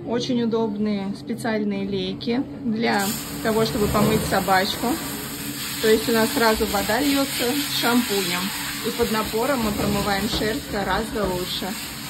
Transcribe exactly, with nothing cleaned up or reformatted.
Очень удобные специальные лейки для того, чтобы помыть собачку. То есть у нас сразу вода льется с шампунем. И под напором мы промываем шерсть гораздо лучше.